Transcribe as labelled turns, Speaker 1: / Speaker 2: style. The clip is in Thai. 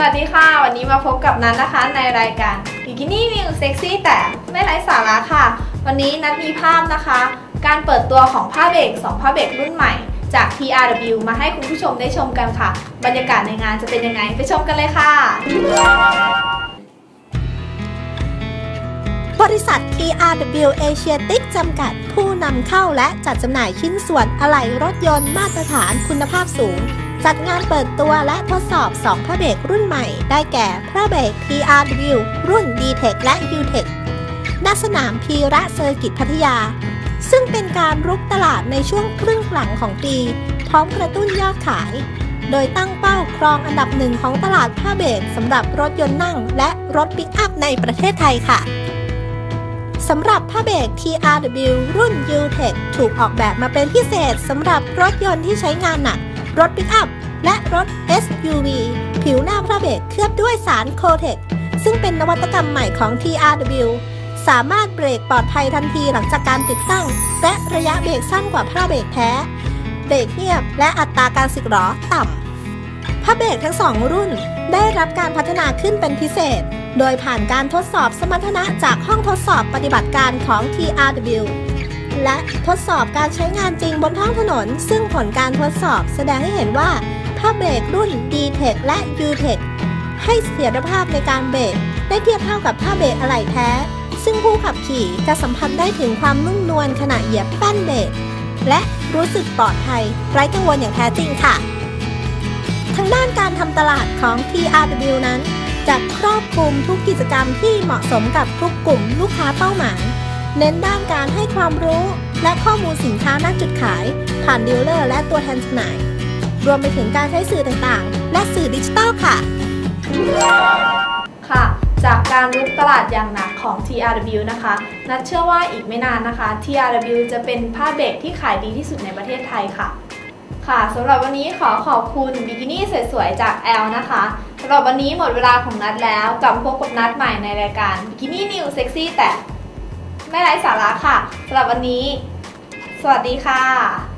Speaker 1: วัสดีค่ะวันนี้มาพบกับนัทนะคะในรายการบิกินี่นิวเซ็กซี่แต่ไม่ไร้สาระค่ะวันนี้นัทมีภาพนะคะการเปิดตัวของผ้าเบรก2ผ้าเบรกรุ่นใหม่จาก TRW มาให้คุณผู้ชมได้ชมกันค่ะบรรยากาศในงานจะเป็นยังไงไปชมกันเลยค่ะ
Speaker 2: บริษัท TRW Asiatic จำกัดผู้นำเข้าและจัดจำหน่ายชิ้นส่วนอะไหล่รถยนต์มาตรฐานคุณภาพสูงจัดงานเปิดตัวและทดสอบ2ผ้าเบรกรุ่นใหม่ได้แก่ผ้าเบรก TRW รุ่น D-Tech และ U-Tech ณ สนามพีระเซอร์กิตพัทยาซึ่งเป็นการรุกตลาดในช่วงครึ่งหลังของปีพร้อมกระตุ้นยอดขายโดยตั้งเป้าครองอันดับหนึ่งของตลาดผ้าเบรกสำหรับรถยนต์นั่งและรถปิกอัพในประเทศไทยค่ะสำหรับผ้าเบรก TRW รุ่น U-Tech ถูกออกแบบมาเป็นพิเศษสำหรับรถยนต์ที่ใช้งานหนักรถปิกอัพและรถ SUV ผิวหน้าผ้าเบรกเคลือบด้วยสารโคเทคซึ่งเป็นนวัตกรรมใหม่ของ TRW สามารถเบรกปลอดภัยทันทีหลังจากการติดตั้งและระยะเบรกสั้นกว่าผ้าเบรกแท้เบรกเงียบและอัตราการสึกหรอต่ำผ้าเบรกทั้ง2รุ่นได้รับการพัฒนาขึ้นเป็นพิเศษโดยผ่านการทดสอบสมรรถนะจากห้องทดสอบปฏิบัติการของ TRW และทดสอบการใช้งานจริงบนท้องถนนซึ่งผลการทดสอบแสดงให้เห็นว่าผ้าเบรกรุ่น D-Tech และ U-Tech ให้เสถียรภาพในการเบรกได้เทียบเท่ากับผ้าเบรกอะไหล่แท้ซึ่งผู้ขับขี่จะสัมผัสได้ถึงความนุ่มนวลขณะเหยียบแป้นเบรกและรู้สึกปลอดภัยไร้กังวลอย่างแท้จริงค่ะทางด้านการทำตลาดของ TRW นั้นจะครอบคลุมทุกกิจกรรมที่เหมาะสมกับทุกกลุ่มลูกค้าเป้าหมายเน้นด้านการให้ความรู้และข้อมูลสินค้าณจุดขายผ่านดีลเลอร์และตัวแทนจำหน่ายรวมไปถึงการใช้สื่อต่างๆและสื่อดิจิทัลค่ะ
Speaker 1: จากการรุกตลาดอย่างหนักของ TRW นะคะนัทเชื่อว่าอีกไม่นานนะคะ TRW จะเป็นผ้าเบรกที่ขายดีที่สุดในประเทศไทยค่ะสำหรับวันนี้ขอขอบคุณบิกินี่สวยๆจากแอลนะคะสำหรับวันนี้หมดเวลาของนัทแล้วกลับพบกับนัทใหม่ในรายการบิกินี่นิวเซ็กซี่แต่ไม่ไร้สาระค่ะสำหรับวันนี้สวัสดีค่ะ